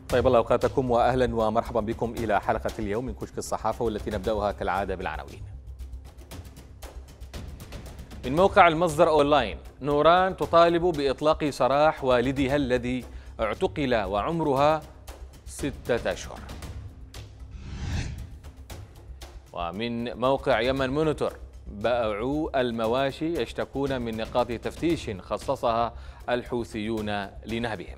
طيب الله أوقاتكم وأهلا ومرحبا بكم إلى حلقة اليوم من كشك الصحافة، والتي نبدأها كالعادة بالعناوين. من موقع المصدر أونلاين: نوران تطالب بإطلاق سراح والدها الذي اعتقل وعمرها 6 أشهر. ومن موقع يمن مونيتور: بائعو المواشي يشتكون من نقاط تفتيش خصصها الحوثيون لنهبهم.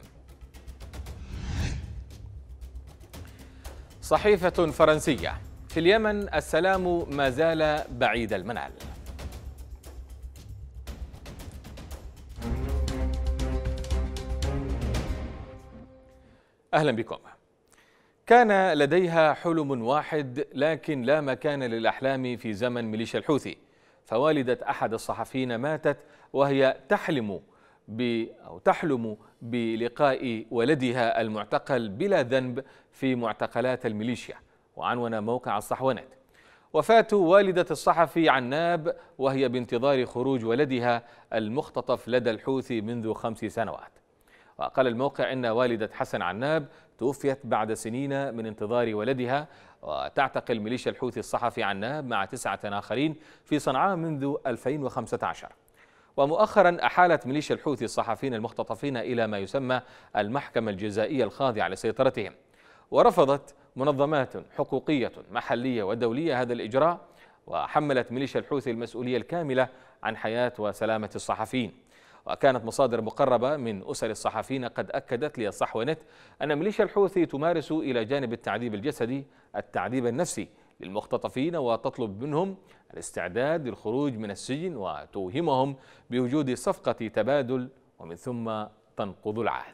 صحيفة فرنسية: في اليمن السلام ما زال بعيد المنال. أهلا بكم. كان لديها حلم واحد، لكن لا مكان للأحلام في زمن ميليشيا الحوثي، فوالدة أحد الصحفيين ماتت وهي تحلم بلقاء ولدها المعتقل بلا ذنب في معتقلات الميليشيا. وعنون موقع الصحوانات: وفاة والدة الصحفي عناب وهي بانتظار خروج ولدها المختطف لدى الحوثي منذ 5 سنوات. وقال الموقع إن والدة حسن عناب توفيت بعد سنين من انتظار ولدها، وتعتقل ميليشيا الحوثي الصحفي عناب مع 9 آخرين في صنعاء منذ 2015. ومؤخرا أحالت ميليشيا الحوثي الصحفيين المختطفين إلى ما يسمى المحكمة الجزائية الخاضعة لسيطرتهم، ورفضت منظمات حقوقية محلية ودولية هذا الإجراء، وحملت ميليشيا الحوثي المسؤولية الكاملة عن حياة وسلامة الصحفيين. وكانت مصادر مقربة من أسر الصحفيين قد أكدت للصحوة نت أن ميليشيا الحوثي تمارس إلى جانب التعذيب الجسدي التعذيب النفسي للمختطفين، وتطلب منهم الاستعداد للخروج من السجن، وتوهمهم بوجود صفقة تبادل، ومن ثم تنقض العهد.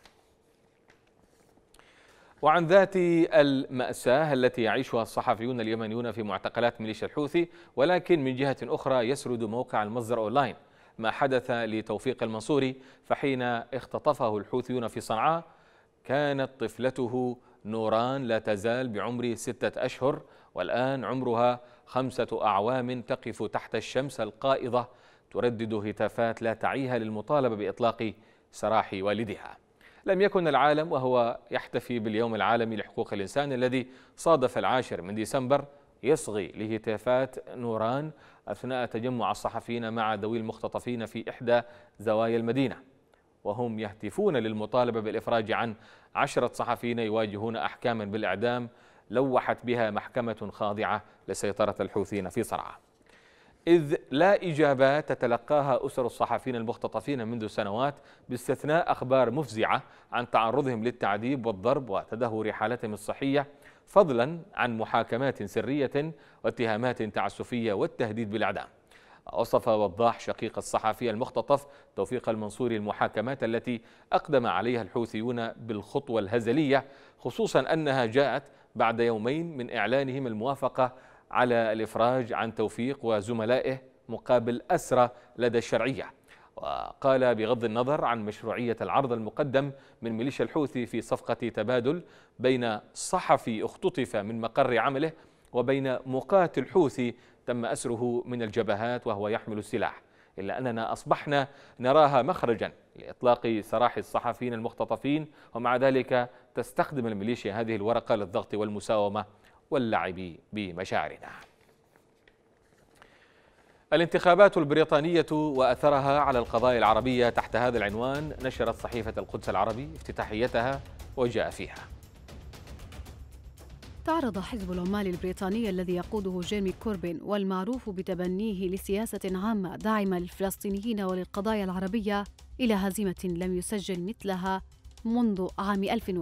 وعن ذات المأساة التي يعيشها الصحفيون اليمنيون في معتقلات ميليشيا الحوثي، ولكن من جهة أخرى يسرد موقع المصدر أونلاين ما حدث لتوفيق المنصوري، فحين اختطفه الحوثيون في صنعاء كانت طفلته نوران لا تزال بعمر 6 أشهر، والآن عمرها 5 أعوام، تقف تحت الشمس القائضة تردد هتافات لا تعيها للمطالبة بإطلاق سراح والدها. لم يكن العالم وهو يحتفي باليوم العالمي لحقوق الإنسان الذي صادف 10 من ديسمبر يصغي لهتافات نوران أثناء تجمع الصحفيين مع ذوي المختطفين في إحدى زوايا المدينة، وهم يهتفون للمطالبة بالإفراج عن 10 صحفيين يواجهون أحكاما بالإعدام لوحت بها محكمة خاضعة لسيطرة الحوثيين في صنعاء، إذ لا إجابات تتلقاها أسر الصحفيين المختطفين منذ سنوات، باستثناء أخبار مفزعة عن تعرضهم للتعذيب والضرب وتدهور حالتهم الصحية، فضلا عن محاكمات سرية واتهامات تعسفية والتهديد بالإعدام. وصف وضاح شقيق الصحفي المختطف توفيق المنصوري المحاكمات التي أقدم عليها الحوثيون بالخطوة الهزلية، خصوصا أنها جاءت بعد يومين من إعلانهم الموافقة على الإفراج عن توفيق وزملائه مقابل أسرى لدى الشرعية. وقال بغض النظر عن مشروعية العرض المقدم من ميليشيا الحوثي في صفقة تبادل بين صحفي اختطف من مقر عمله وبين مقاتل حوثي تم أسره من الجبهات وهو يحمل السلاح، إلا أننا أصبحنا نراها مخرجا لإطلاق سراح الصحفيين المختطفين، ومع ذلك تستخدم الميليشيا هذه الورقة للضغط والمساومة واللعب بمشاعرنا. الانتخابات البريطانية وأثرها على القضايا العربية، تحت هذا العنوان نشرت صحيفة القدس العربي افتتاحيتها وجاء فيها: تعرض حزب العمال البريطاني الذي يقوده جيرمي كوربين والمعروف بتبنيه لسياسة عامة داعمة للفلسطينيين وللقضايا العربية إلى هزيمة لم يسجل مثلها منذ عام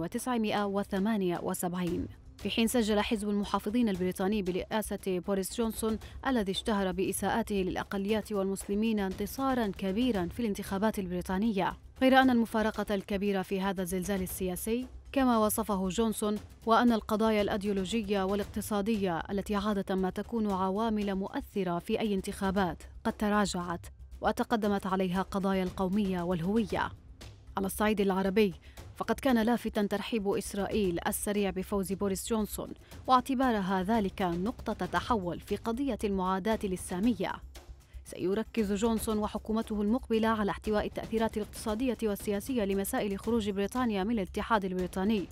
1978، في حين سجل حزب المحافظين البريطاني برئاسة بوريس جونسون الذي اشتهر بإساءته للأقليات والمسلمين انتصاراً كبيراً في الانتخابات البريطانية. غير أن المفارقة الكبيرة في هذا الزلزال السياسي كما وصفه جونسون، وأن القضايا الأيديولوجية والاقتصادية التي عادة ما تكون عوامل مؤثرة في أي انتخابات قد تراجعت وتقدمت عليها قضايا القومية والهوية. على الصعيد العربي فقد كان لافتا ترحيب إسرائيل السريع بفوز بوريس جونسون، واعتبارها ذلك نقطة تحول في قضية المعاداة للسامية. سيركز جونسون وحكومته المقبلة على احتواء التأثيرات الاقتصادية والسياسية لمسائل خروج بريطانيا من الاتحاد البريطاني،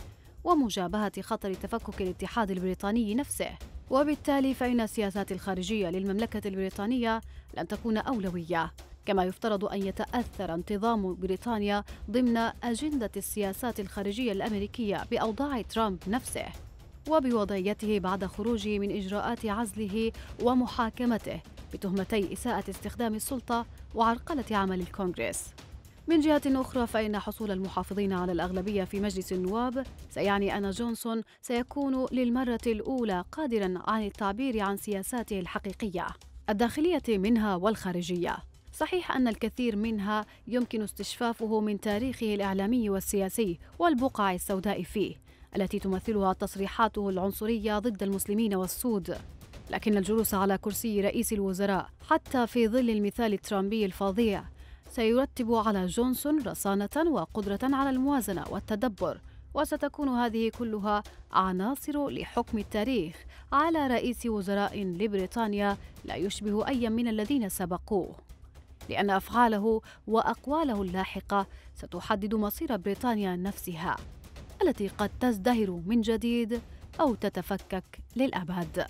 ومجابهة خطر تفكك الاتحاد البريطاني نفسه. وبالتالي فإن السياسات الخارجية للمملكة البريطانية لن تكون أولوية، كما يفترض أن يتأثر انتظام بريطانيا ضمن أجندة السياسات الخارجية الأمريكية بأوضاع ترامب نفسه، وبوضعيته بعد خروجه من إجراءات عزله ومحاكمته بتهمتي إساءة استخدام السلطة وعرقلة عمل الكونغرس. من جهة أخرى فإن حصول المحافظين على الأغلبية في مجلس النواب سيعني أن جونسون سيكون للمرة الأولى قادراً عن التعبير عن سياساته الحقيقية الداخلية منها والخارجية. صحيح أن الكثير منها يمكن استشفافه من تاريخه الإعلامي والسياسي والبقع السوداء فيه التي تمثلها تصريحاته العنصرية ضد المسلمين والسود، لكن الجلوس على كرسي رئيس الوزراء حتى في ظل المثال الترامبي الفظيع سيرتب على جونسون رصانة وقدرة على الموازنة والتدبر، وستكون هذه كلها عناصر لحكم التاريخ على رئيس وزراء لبريطانيا لا يشبه أي من الذين سبقوه، لأن أفعاله وأقواله اللاحقة ستحدد مصير بريطانيا نفسها التي قد تزدهر من جديد أو تتفكك للأبد.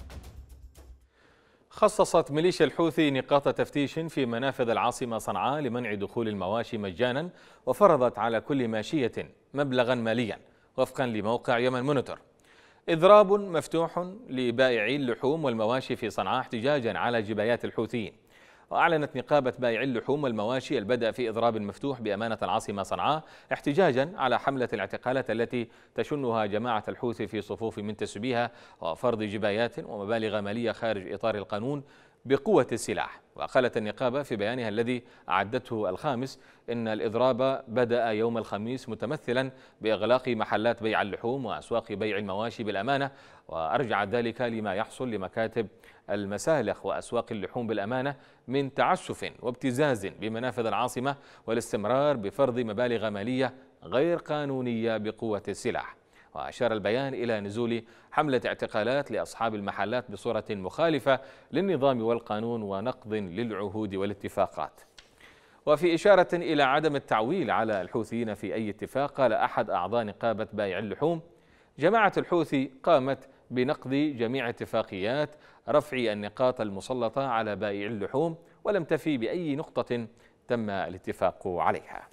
خصصت ميليشيا الحوثي نقاط تفتيش في منافذ العاصمة صنعاء لمنع دخول المواشي مجانا، وفرضت على كل ماشية مبلغا ماليا وفقا لموقع يمن مونيتور. إضراب مفتوح لبائعي اللحوم والمواشي في صنعاء احتجاجا على جبايات الحوثيين. وأعلنت نقابة بائعي اللحوم والمواشي البدء في إضراب مفتوح بأمانة العاصمة صنعاء احتجاجا على حملة الاعتقالات التي تشنها جماعة الحوثي في صفوف منتسبيها وفرض جبايات ومبالغ مالية خارج إطار القانون بقوة السلاح. وقالت النقابة في بيانها الذي أعدته الخامس إن الإضراب بدأ يوم الخميس متمثلا بإغلاق محلات بيع اللحوم وأسواق بيع المواشي بالأمانة، وأرجع ذلك لما يحصل لمكاتب المسالخ وأسواق اللحوم بالأمانة من تعسف وابتزاز بمنافذ العاصمة والاستمرار بفرض مبالغ مالية غير قانونية بقوة السلاح. وأشار البيان إلى نزول حملة اعتقالات لأصحاب المحلات بصورة مخالفة للنظام والقانون ونقض للعهود والاتفاقات. وفي إشارة إلى عدم التعويل على الحوثيين في أي اتفاق، قال أحد أعضاء نقابة بائع اللحوم: جماعة الحوثي قامت بنقض جميع اتفاقيات رفع النقاط المسلطة على بائع اللحوم ولم تفي بأي نقطة تم الاتفاق عليها.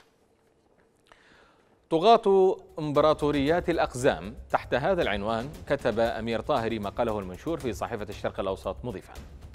طغاة إمبراطوريات الأقزام، تحت هذا العنوان كتب أمير طاهري مقاله المنشور في صحيفة الشرق الأوسط مضيفا: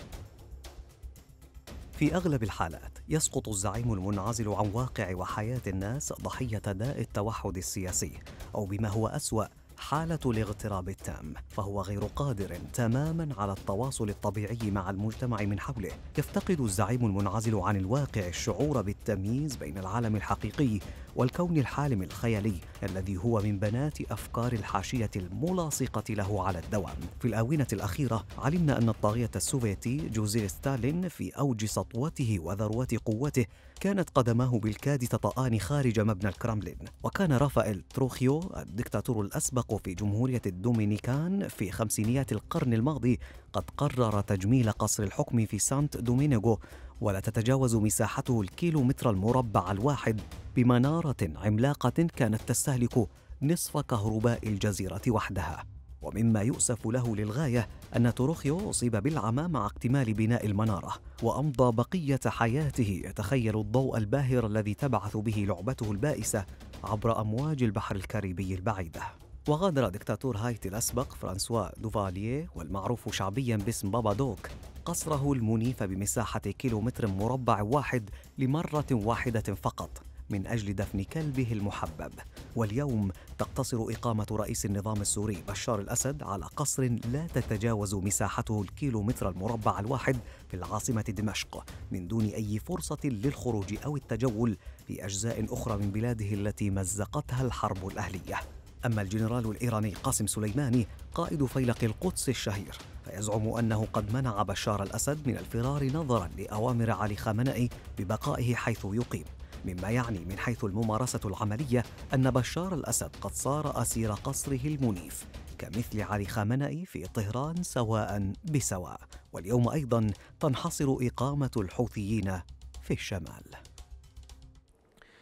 في أغلب الحالات يسقط الزعيم المنعزل عن واقع وحياة الناس ضحية داء التوحد السياسي، أو بما هو أسوأ حالة الاغتراب التام، فهو غير قادر تماما على التواصل الطبيعي مع المجتمع من حوله. يفتقد الزعيم المنعزل عن الواقع الشعور بالتمييز بين العالم الحقيقي والكون الحالم الخيالي الذي هو من بنات أفكار الحاشية الملاصقة له على الدوام. في الآونة الأخيرة علمنا أن الطاغية السوفيتي جوزيف ستالين في أوج سطوته وذروة قوته كانت قدماه بالكاد تطآن خارج مبنى الكرملين، وكان رافائيل تروخيو الدكتاتور الأسبق في جمهورية الدومينيكان في خمسينيات القرن الماضي قد قرر تجميل قصر الحكم في سانت دومينيغو، ولا تتجاوز مساحته الكيلومتر المربع الواحد بمنارة عملاقة كانت تستهلك نصف كهرباء الجزيرة وحدها. ومما يؤسف له للغاية أن تروخيو أصيب بالعمى مع اكتمال بناء المنارة، وأمضى بقية حياته يتخيل الضوء الباهر الذي تبعث به لعبته البائسة عبر أمواج البحر الكاريبي البعيدة. وغادر دكتاتور هايتي الأسبق فرانسوا دوفالييه والمعروف شعبيا باسم بابا دوك قصره المنيف بمساحة كيلومتر مربع واحد لمرة واحدة فقط من أجل دفن كلبه المحبب. واليوم تقتصر إقامة رئيس النظام السوري بشار الأسد على قصر لا تتجاوز مساحته الكيلومتر المربع الواحد في العاصمة دمشق، من دون أي فرصة للخروج أو التجول في أجزاء أخرى من بلاده التي مزقتها الحرب الأهلية. أما الجنرال الإيراني قاسم سليماني قائد فيلق القدس الشهير فيزعم أنه قد منع بشار الأسد من الفرار نظرا لأوامر علي خامنئي ببقائه حيث يقيم، مما يعني من حيث الممارسة العملية أن بشار الأسد قد صار أسير قصره المنيف كمثل علي خامنئي في طهران سواء بسواء. واليوم أيضا تنحصر إقامة الحوثيين في الشمال.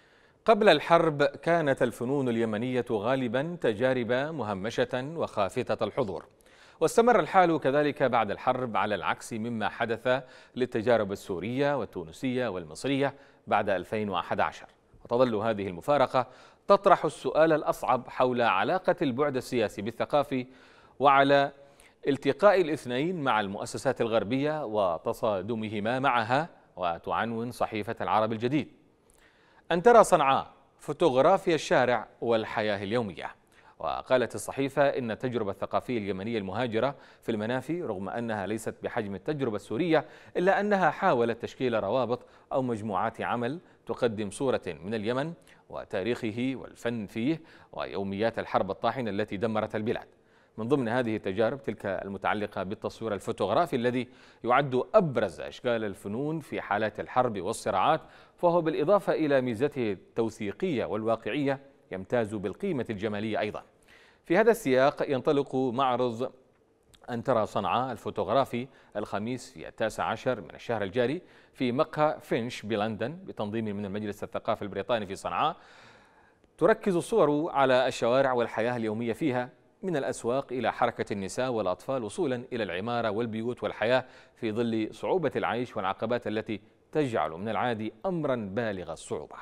قبل الحرب كانت الفنون اليمنية غالبا تجارب مهمشة وخافتة الحضور، واستمر الحال كذلك بعد الحرب على العكس مما حدث للتجارب السورية والتونسية والمصرية بعد 2011. وتظل هذه المفارقة تطرح السؤال الأصعب حول علاقة البعد السياسي بالثقافي وعلى التقاء الاثنين مع المؤسسات الغربية وتصادمهما معها. وتعنون صحيفة العرب الجديد: أن ترى صنعاء فوتوغرافيا الشارع والحياة اليومية. وقالت الصحيفة إن التجربة الثقافية اليمنية المهاجرة في المنافي رغم أنها ليست بحجم التجربة السورية إلا أنها حاولت تشكيل روابط أو مجموعات عمل تقدم صورة من اليمن وتاريخه والفن فيه ويوميات الحرب الطاحنة التي دمرت البلاد. من ضمن هذه التجارب تلك المتعلقة بالتصوير الفوتوغرافي الذي يعد أبرز أشكال الفنون في حالات الحرب والصراعات، فهو بالإضافة إلى ميزته التوثيقية والواقعية يمتاز بالقيمة الجمالية أيضا. في هذا السياق ينطلق معرض أن ترى صنعاء الفوتوغرافي الخميس في 19 من الشهر الجاري في مقهى فينش بلندن بتنظيم من المجلس الثقافي البريطاني في صنعاء. تركز الصور على الشوارع والحياة اليومية فيها، من الأسواق إلى حركة النساء والأطفال وصولا إلى العمارة والبيوت والحياة في ظل صعوبة العيش والعقبات التي تجعل من العادي أمرا بالغ الصعوبة.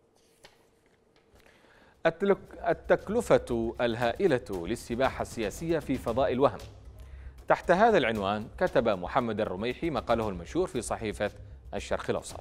التكلفة الهائلة للسباحة السياسية في فضاء الوهم. تحت هذا العنوان كتب محمد الرميحي مقاله المنشور في صحيفة الشرق الأوسط.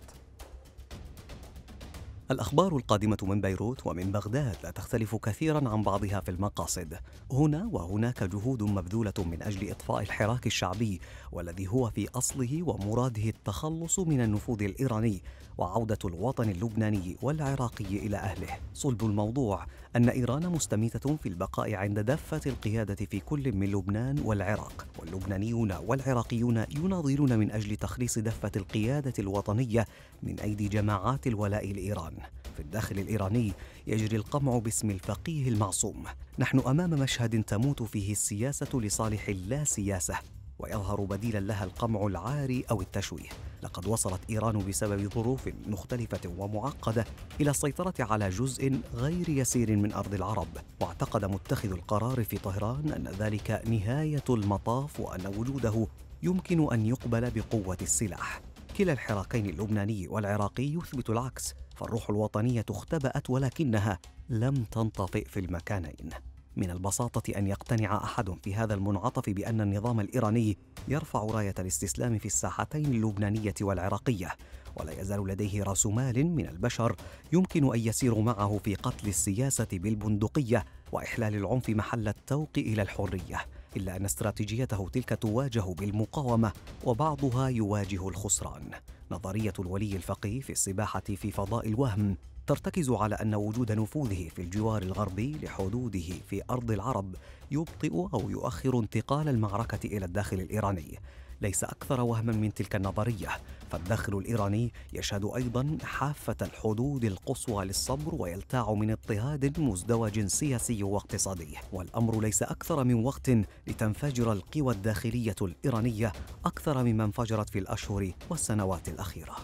الأخبار القادمة من بيروت ومن بغداد لا تختلف كثيرا عن بعضها في المقاصد. هنا وهناك جهود مبذولة من أجل إطفاء الحراك الشعبي، والذي هو في أصله ومراده التخلص من النفوذ الإيراني وعودة الوطن اللبناني والعراقي إلى أهله. صلب الموضوع أن إيران مستميتة في البقاء عند دفة القيادة في كل من لبنان والعراق، واللبنانيون والعراقيون يناضلون من أجل تخليص دفة القيادة الوطنية من أيدي جماعات الولاء لإيران. في الداخل الإيراني يجري القمع باسم الفقيه المعصوم. نحن أمام مشهد تموت فيه السياسة لصالح اللا سياسة، ويظهر بديلا لها القمع العاري أو التشويه. لقد وصلت إيران بسبب ظروف مختلفة ومعقدة إلى السيطرة على جزء غير يسير من أرض العرب، واعتقد متخذ القرار في طهران أن ذلك نهاية المطاف وأن وجوده يمكن أن يقبل بقوة السلاح. كلا الحراكين اللبناني والعراقي يثبت العكس، فالروح الوطنية اختبأت ولكنها لم تنطفئ في المكانين. من البساطة أن يقتنع أحد في هذا المنعطف بأن النظام الإيراني يرفع راية الاستسلام في الساحتين اللبنانية والعراقية، ولا يزال لديه رأس مال من البشر يمكن أن يسيروا معه في قتل السياسة بالبندقية وإحلال العنف محل التوق إلى الحرية، إلا أن استراتيجيته تلك تواجه بالمقاومة وبعضها يواجه الخسران. نظرية الولي الفقيه في السباحة في فضاء الوهم ترتكز على أن وجود نفوذه في الجوار الغربي لحدوده في أرض العرب يبطئ أو يؤخر انتقال المعركة إلى الداخل الإيراني. ليس أكثر وهما من تلك النظرية، فالداخل الإيراني يشهد أيضا حافة الحدود القصوى للصبر ويلتاع من اضطهاد مزدوج سياسي واقتصادي، والأمر ليس أكثر من وقت لتنفجر القوى الداخلية الإيرانية أكثر مما انفجرت في الأشهر والسنوات الأخيرة.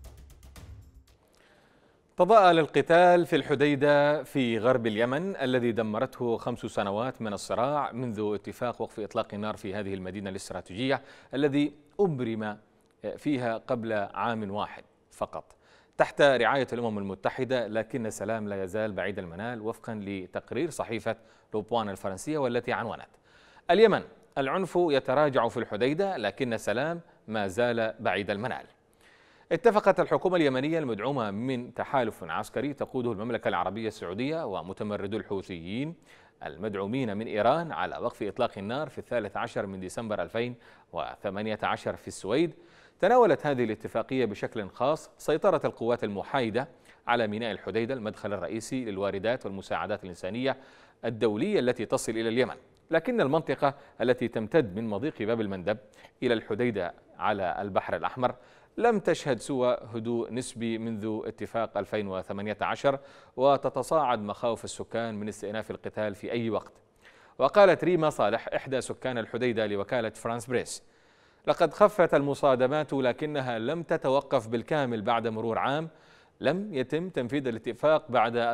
تضاءل القتال في الحديدة في غرب اليمن الذي دمرته 5 سنوات من الصراع منذ اتفاق وقف إطلاق النار في هذه المدينة الاستراتيجية الذي أبرم فيها قبل عام واحد فقط تحت رعاية الأمم المتحدة، لكن السلام لا يزال بعيد المنال وفقا لتقرير صحيفة لوبوان الفرنسية والتي عنونت: اليمن العنف يتراجع في الحديدة لكن السلام ما زال بعيد المنال. اتفقت الحكومة اليمنية المدعومة من تحالف عسكري تقوده المملكة العربية السعودية ومتمردو الحوثيين المدعومين من إيران على وقف إطلاق النار في 13 من ديسمبر 2018 في السويد. تناولت هذه الاتفاقية بشكل خاص سيطرة القوات المحايدة على ميناء الحديدة المدخل الرئيسي للواردات والمساعدات الإنسانية الدولية التي تصل إلى اليمن، لكن المنطقة التي تمتد من مضيق باب المندب إلى الحديدة على البحر الأحمر لم تشهد سوى هدوء نسبي منذ اتفاق 2018، وتتصاعد مخاوف السكان من استئناف القتال في أي وقت. وقالت ريما صالح إحدى سكان الحديدة لوكالة فرانس بريس: لقد خفت المصادمات لكنها لم تتوقف بالكامل بعد مرور عام. لم يتم تنفيذ الاتفاق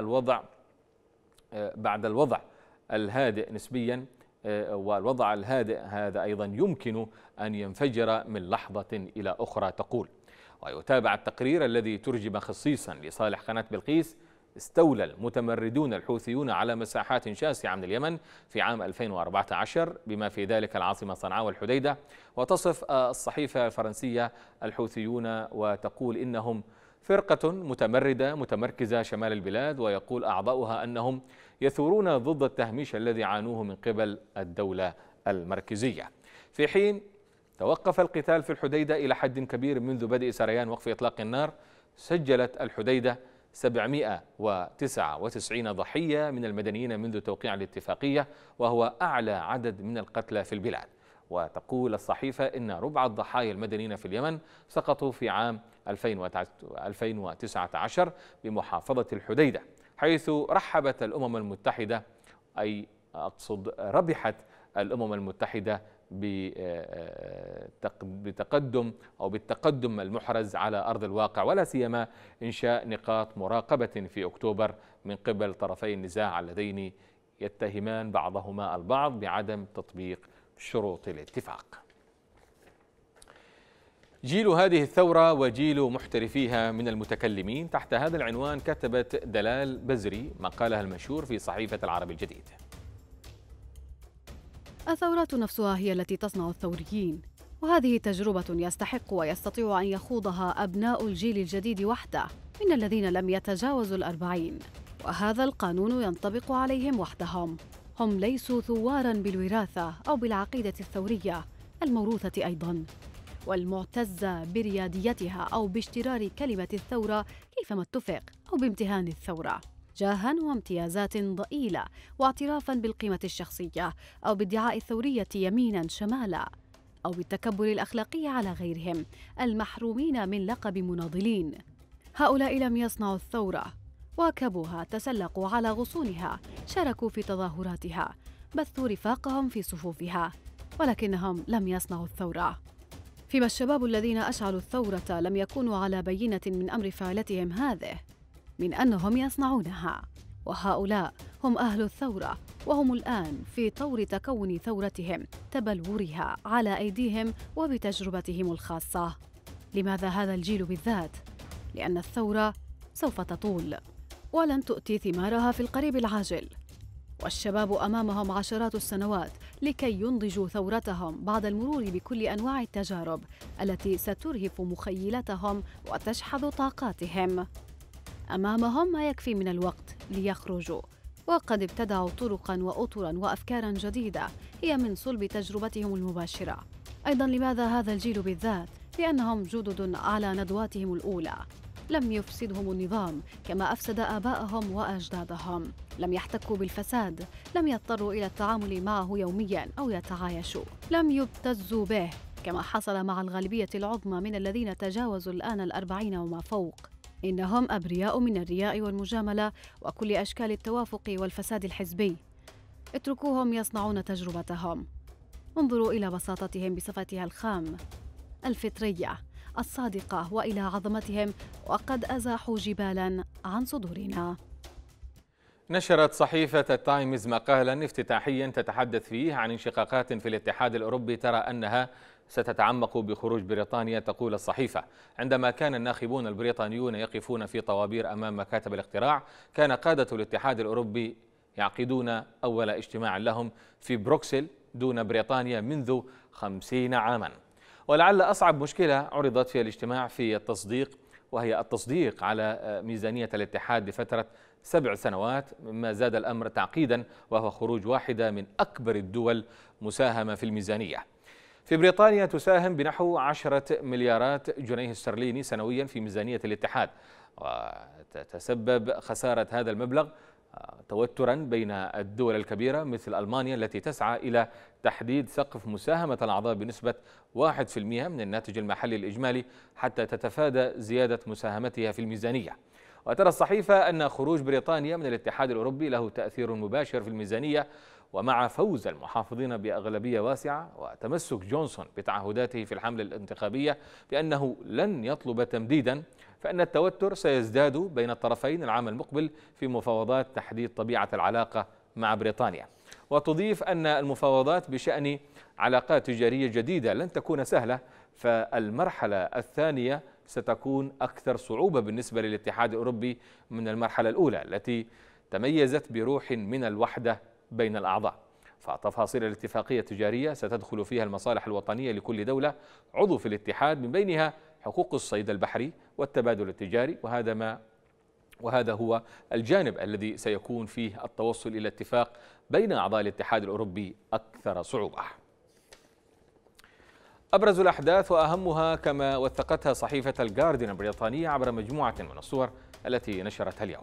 بعد الوضع الهادئ نسبيا، والوضع الهادئ هذا أيضا يمكن أن ينفجر من لحظة إلى أخرى تقول. ويتابع التقرير الذي ترجم خصيصا لصالح قناة بلقيس: استولى المتمردون الحوثيون على مساحات شاسعة من اليمن في عام 2014 بما في ذلك العاصمة صنعاء والحديدة. وتصف الصحيفة الفرنسية الحوثيون وتقول إنهم فرقة متمردة متمركزة شمال البلاد، ويقول أعضاؤها أنهم يثورون ضد التهميش الذي عانوه من قبل الدولة المركزية. في حين توقف القتال في الحديدة إلى حد كبير منذ بدء سريان وقف إطلاق النار، سجلت الحديدة 799 ضحية من المدنيين منذ توقيع الاتفاقية، وهو أعلى عدد من القتلى في البلاد. وتقول الصحيفة إن ربع الضحايا المدنيين في اليمن سقطوا في عام 2019 بمحافظة الحديدة، حيث رحبت الأمم المتحدة، أي أقصد ربحت الأمم المتحدة بالتقدم المحرز على أرض الواقع، ولا سيما إنشاء نقاط مراقبة في أكتوبر من قبل طرفي النزاع اللذين يتهمان بعضهما البعض بعدم تطبيق شروط الاتفاق. جيل هذه الثورة وجيل محترفيها من المتكلمين، تحت هذا العنوان كتبت دلال بزري مقالها المنشور في صحيفة العربي الجديد. الثورات نفسها هي التي تصنع الثوريين، وهذه تجربة يستحق ويستطيع أن يخوضها أبناء الجيل الجديد وحده من الذين لم يتجاوزوا 40، وهذا القانون ينطبق عليهم وحدهم. هم ليسوا ثوارا بالوراثة أو بالعقيدة الثورية الموروثة أيضا والمعتزة برياديتها أو باشترار كلمة الثورة كيفما اتفق، أو بامتهان الثورة جاها وامتيازات ضئيلة واعترافا بالقيمة الشخصية، أو بادعاء الثورية يمينا شمالا، أو بالتكبر الأخلاقي على غيرهم المحرومين من لقب مناضلين. هؤلاء لم يصنعوا الثورة، واكبوها، تسلقوا على غصونها، شاركوا في تظاهراتها، بثوا رفاقهم في صفوفها، ولكنهم لم يصنعوا الثورة. فيما الشباب الذين أشعلوا الثورة لم يكونوا على بينة من أمر فعلتهم هذه، من أنهم يصنعونها، وهؤلاء هم أهل الثورة، وهم الآن في طور تكون ثورتهم، تبلورها على أيديهم وبتجربتهم الخاصة. لماذا هذا الجيل بالذات؟ لأن الثورة سوف تطول ولن تؤتي ثمارها في القريب العاجل، والشباب أمامهم عشرات السنوات لكي ينضجوا ثورتهم بعد المرور بكل أنواع التجارب التي سترهف مخيلتهم وتشحذ طاقاتهم. أمامهم ما يكفي من الوقت ليخرجوا، وقد ابتدعوا طرقاً وأطراً وأفكاراً جديدة هي من صلب تجربتهم المباشرة. أيضاً لماذا هذا الجيل بالذات؟ لأنهم جدد على ندواتهم الأولى، لم يفسدهم النظام كما أفسد آبائهم وأجدادهم، لم يحتكوا بالفساد، لم يضطروا إلى التعامل معه يومياً أو يتعايشوا، لم يبتزوا به كما حصل مع الغالبية العظمى من الذين تجاوزوا الآن 40 وما فوق. إنهم أبرياء من الرياء والمجاملة وكل أشكال التوافق والفساد الحزبي. اتركوهم يصنعون تجربتهم. انظروا إلى بساطتهم بصفتها الخام، الفطرية، الصادقة، وإلى عظمتهم، وقد أزاحوا جبالاً عن صدورنا. نشرت صحيفة التايمز مقالا افتتاحيا تتحدث فيه عن انشقاقات في الاتحاد الأوروبي ترى أنها ستتعمق بخروج بريطانيا. تقول الصحيفة: عندما كان الناخبون البريطانيون يقفون في طوابير أمام مكاتب الاقتراع، كان قادة الاتحاد الأوروبي يعقدون أول اجتماع لهم في بروكسل دون بريطانيا منذ 50 عاما. ولعل أصعب مشكلة عرضت في الاجتماع في التصديق، وهي التصديق على ميزانية الاتحاد لفترة 7 سنوات، مما زاد الأمر تعقيدا، وهو خروج واحدة من أكبر الدول مساهمة في الميزانية. في بريطانيا تساهم بنحو 10 مليارات جنيه استرليني سنويا في ميزانية الاتحاد، وتتسبب خسارة هذا المبلغ توترا بين الدول الكبيرة مثل ألمانيا التي تسعى إلى تحديد سقف مساهمة الأعضاء بنسبة 1% من الناتج المحلي الإجمالي حتى تتفادى زيادة مساهمتها في الميزانية. وترى الصحيفة أن خروج بريطانيا من الاتحاد الأوروبي له تأثير مباشر في الميزانية، ومع فوز المحافظين بأغلبية واسعة وتمسك جونسون بتعهداته في الحملة الانتخابية بأنه لن يطلب تمديدا، فإن التوتر سيزداد بين الطرفين العام المقبل في مفاوضات تحديد طبيعة العلاقة مع بريطانيا. وتضيف أن المفاوضات بشأن علاقات تجارية جديدة لن تكون سهلة، فالمرحلة الثانية ستكون أكثر صعوبة بالنسبة للاتحاد الأوروبي من المرحلة الأولى التي تميزت بروح من الوحدة بين الأعضاء. فتفاصيل الاتفاقية التجارية ستدخل فيها المصالح الوطنية لكل دولة عضو في الاتحاد، من بينها حقوق الصيد البحري والتبادل التجاري، وهذا هو الجانب الذي سيكون فيه التوصل إلى اتفاق بين أعضاء الاتحاد الأوروبي أكثر صعوبة. أبرز الأحداث وأهمها كما وثقتها صحيفة الجارديان البريطانية عبر مجموعة من الصور التي نشرتها اليوم.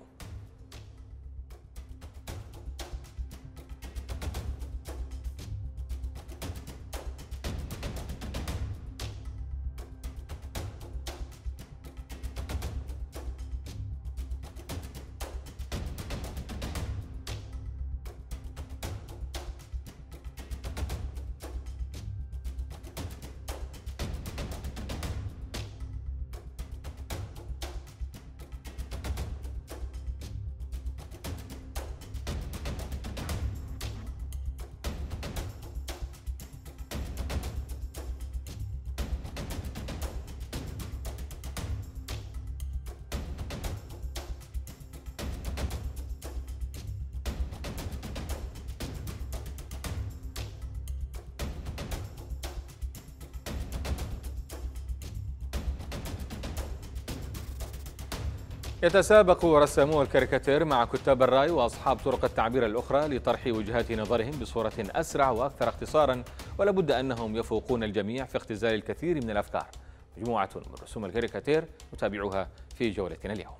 يتسابق رسامو الكاريكاتير مع كتاب الرأي وأصحاب طرق التعبير الأخرى لطرح وجهات نظرهم بصورة أسرع وأكثر اختصارا، ولا بد أنهم يفوقون الجميع في اختزال الكثير من الأفكار. مجموعة من رسوم الكاريكاتير نتابعها في جولتنا اليوم.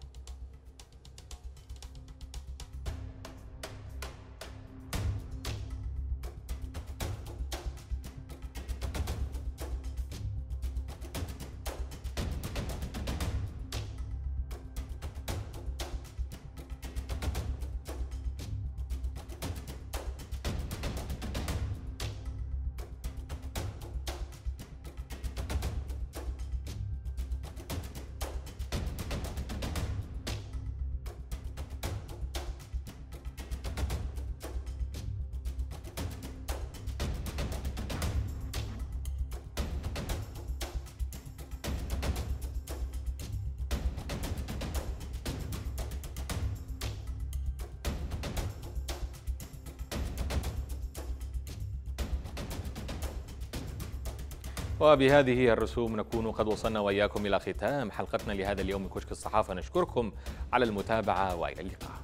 وبهذه الرسوم نكون قد وصلنا وإياكم إلى ختام حلقتنا لهذا اليوم من كشك الصحافة. نشكركم على المتابعة وإلى اللقاء.